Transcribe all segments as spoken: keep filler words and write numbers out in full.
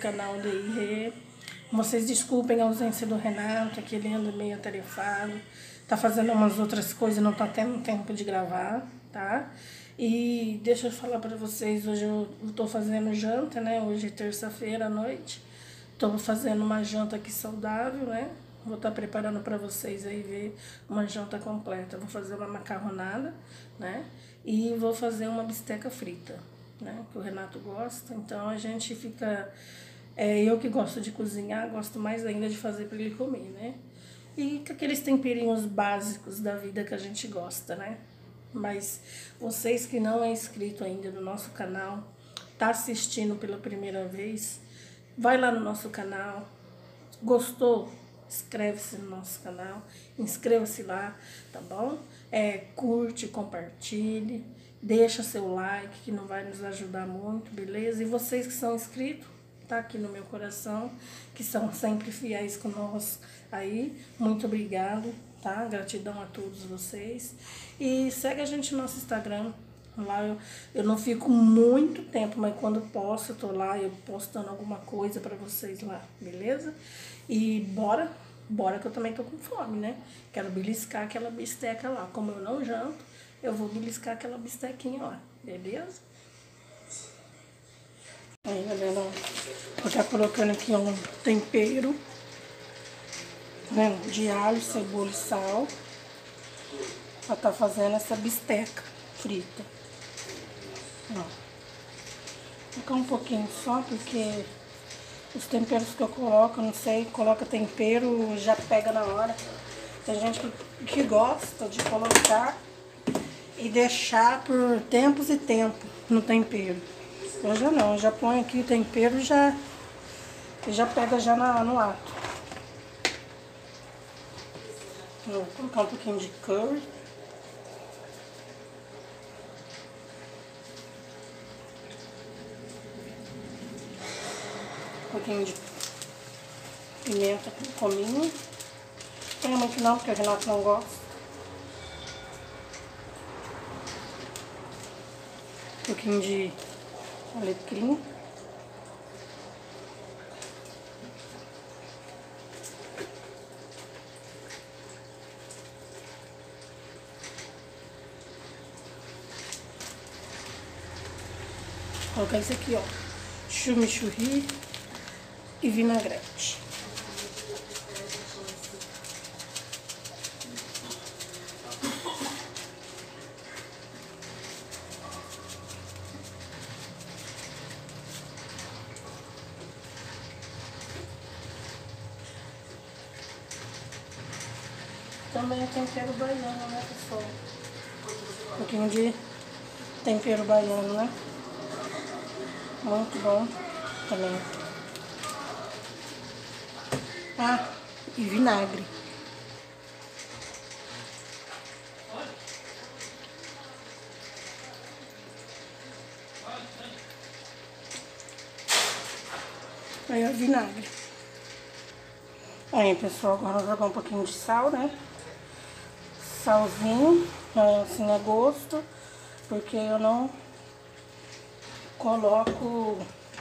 canal do I R E. Vocês desculpem a ausência do Renato, que ele anda meio atarefado, tá fazendo umas outras coisas, não tá tendo tempo de gravar, tá? E deixa eu falar pra vocês, hoje eu tô fazendo janta, né? Hoje é terça-feira à noite. Tô fazendo uma janta aqui saudável, né? Vou estar preparando pra vocês aí ver uma janta completa. Vou fazer uma macarronada, né? E vou fazer uma bisteca frita, né? Que o Renato gosta, então a gente fica... É, eu que gosto de cozinhar, gosto mais ainda de fazer para ele comer, né? E com aqueles temperinhos básicos da vida que a gente gosta, né? Mas vocês que não é inscrito ainda no nosso canal, tá assistindo pela primeira vez, vai lá no nosso canal. Gostou? Inscreve-se no nosso canal, inscreva-se lá, tá bom? É, curte, compartilhe, deixa seu like que não vai nos ajudar muito, beleza? E vocês que são inscritos, tá aqui no meu coração, que são sempre fiéis conosco aí, muito obrigado, tá? Gratidão a todos vocês. E segue a gente no nosso Instagram, lá eu, eu não fico muito tempo, mas quando posso, eu tô lá, eu postando alguma coisa pra vocês lá, beleza? E bora, bora que eu também tô com fome, né? Quero beliscar aquela bisteca lá, como eu não janto, eu vou beliscar aquela bistequinha lá, beleza? Aí, galera, ó, vou estar colocando aqui um tempero, né, de alho, cebola e sal, pra estar fazendo essa bisteca frita. Ó, vou colocar um pouquinho só, porque os temperos que eu coloco, não sei, coloca tempero, já pega na hora. Tem gente que, que gosta de colocar e deixar por tempos e tempos no tempero. Eu já não, eu já ponho aqui o tempero e já, já pega já na, no ato. Vou colocar um pouquinho de curry. Um pouquinho de pimenta com cominho. Não tem muito não, porque o Renato não gosta. Um pouquinho de alecrim. Vou colocar isso aqui, ó, chimichurri e vinagrete. Também é tempero baiano, né, pessoal? Um pouquinho de tempero baiano, né? Muito bom também. Ah, e vinagre. Aí, ó, vinagre. Aí, pessoal, agora eu vou jogar um pouquinho de sal, né? Salzinho, assim a gosto, porque eu não coloco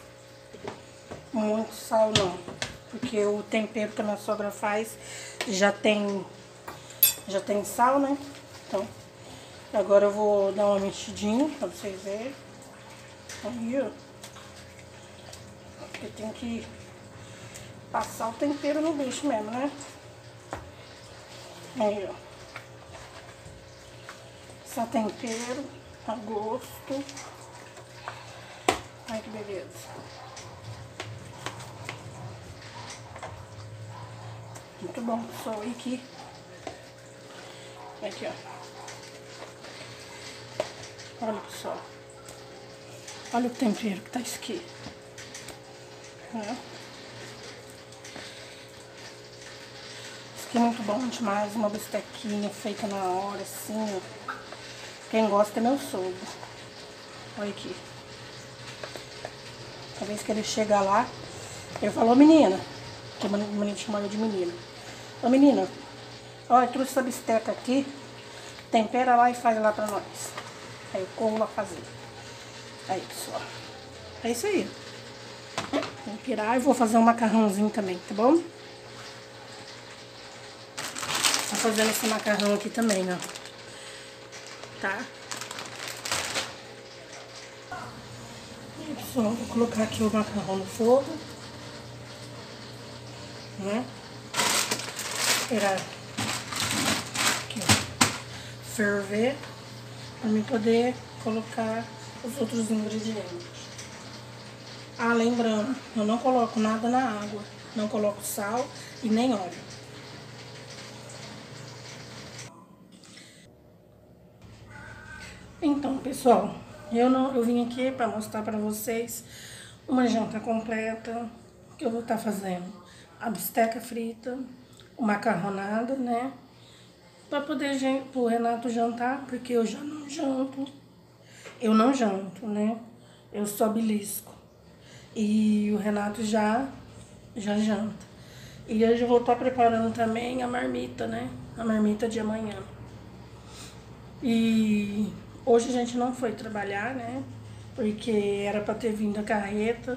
muito sal não, porque o tempero que a minha sogra faz já tem, já tem sal, né? Então, agora eu vou dar uma mexidinha pra vocês verem. Aí, ó. Porque tem que passar o tempero no bicho mesmo, né? Aí, ó. Só tempero a gosto. Ai, que beleza. Muito bom, pessoal. E aqui. Aqui, ó. Olha, pessoal. Olha o tempero que tá isso aqui. Ó. Isso aqui é muito bom demais. Uma bistequinha feita na hora, assim, ó. Quem gosta é meu sogro. Olha aqui. Uma vez que ele chega lá, ele falou, menina, que o menino chamou ela de menina. Ô menina, olha, eu trouxe essa bisteca aqui, tempera lá e faz lá pra nós. Aí eu como lá fazer. Aí, pessoal. É isso aí. temperar e vou fazer um macarrãozinho também, tá bom? Tô fazendo esse macarrão aqui também, ó. Tá? E, pessoal, vou colocar aqui o macarrão no fogo. Né? Esperar aqui, ó, ferver para mim poder colocar os outros ingredientes. Ah, lembrando, eu não coloco nada na água, não coloco sal e nem óleo. Então, pessoal, eu não, eu vim aqui para mostrar para vocês uma janta completa que eu vou estar fazendo. A bisteca frita, o macarronado, né? Pra poder pro Renato jantar, porque eu já não janto. Eu não janto, né? Eu só belisco. E o Renato já, já janta. E hoje eu vou estar preparando também a marmita, né? A marmita de amanhã. E hoje a gente não foi trabalhar, né? Porque era pra ter vindo a carreta.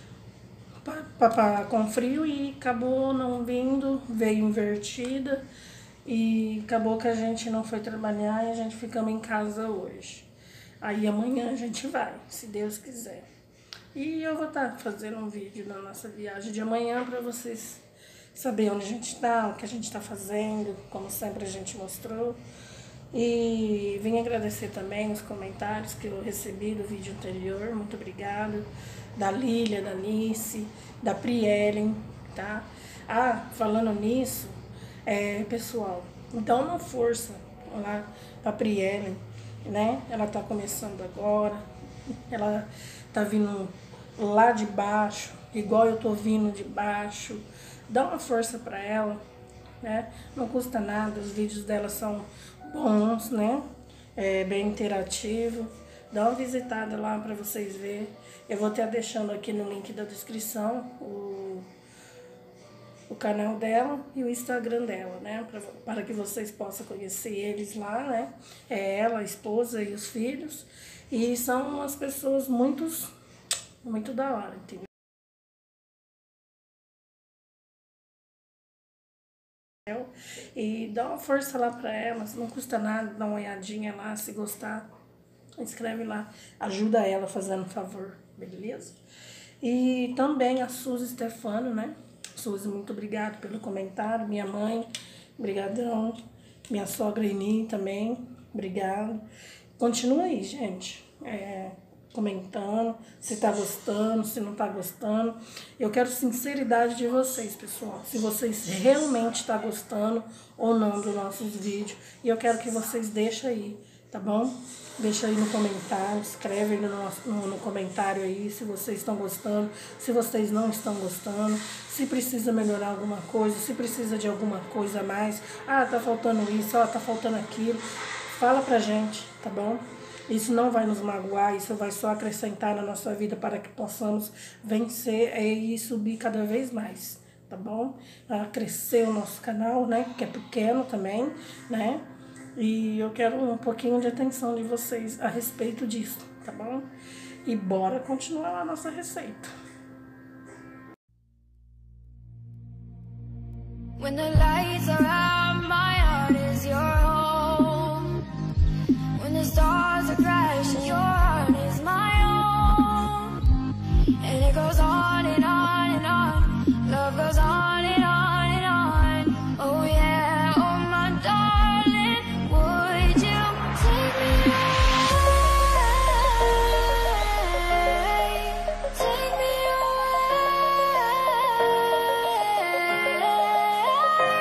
Papá com frio e acabou não vindo, veio invertida e acabou que a gente não foi trabalhar e a gente ficamos em casa hoje. Aí amanhã a gente vai, se Deus quiser. E eu vou estar fazendo um vídeo da nossa viagem de amanhã para vocês saberem onde a gente está, o que a gente está fazendo, como sempre a gente mostrou. E vim agradecer também os comentários que eu recebi do vídeo anterior, muito obrigado. Da Lília, da Nice, da Prielen, tá? Ah, falando nisso, é, pessoal, dá uma força lá pra Prielen, né? Ela tá começando agora, ela tá vindo lá de baixo, igual eu tô vindo de baixo. Dá uma força pra ela, né? Não custa nada, os vídeos dela são bons, né? É bem interativo. Dá uma visitada lá para vocês verem. Eu vou estar deixando aqui no link da descrição o, o canal dela e o Instagram dela, né? Pra, para que vocês possam conhecer eles lá, né? É ela, a esposa e os filhos. E são umas pessoas muito, muito da hora, entendeu? E dá uma força lá para elas, não custa nada, dá uma olhadinha lá, se gostar. Escreve lá, ajuda ela fazendo um favor, beleza? E também a Suzy Stefano, né? Suzy, muito obrigado pelo comentário. Minha mãe, brigadão. Minha sogra Eni também, obrigado. Continua aí, gente, é, comentando, se tá gostando, se não tá gostando. Eu quero sinceridade de vocês, pessoal. Se vocês realmente tá gostando ou não dos nossos vídeos. E eu quero que vocês deixem aí, tá bom? Deixa aí no comentário, escreve aí no, nosso, no, no comentário aí se vocês estão gostando, se vocês não estão gostando, se precisa melhorar alguma coisa, se precisa de alguma coisa a mais. Ah, tá faltando isso, ah, tá faltando aquilo. Fala pra gente, tá bom? Isso não vai nos magoar, isso vai só acrescentar na nossa vida para que possamos vencer e subir cada vez mais, tá bom? A crescer o nosso canal, né? Que é pequeno também, né? E eu quero um pouquinho de atenção de vocês a respeito disso, tá bom? E bora continuar a nossa receita. When the lights are out, my heart is your home. When the stars are crashing, your heart is my own. And it goes on and on and on. Love goes on and on and on. Oh yeah, oh my darling. Would you take me away? Take me away.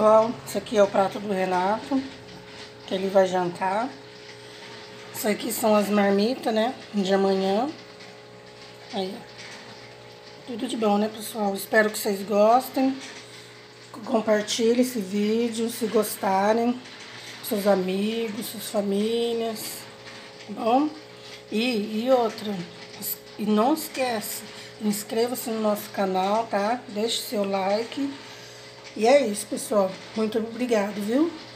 pessoal, esse aqui é o prato do Renato, que ele vai jantar. Isso aqui são as marmitas, né, de amanhã. Aí, tudo de bom, né, pessoal? Espero que vocês gostem. Compartilhe esse vídeo, se gostarem, seus amigos, suas famílias, tá bom? E, e outra, e não esquece, inscreva-se no nosso canal, tá? Deixe seu like. E é isso, pessoal. Muito obrigado, viu?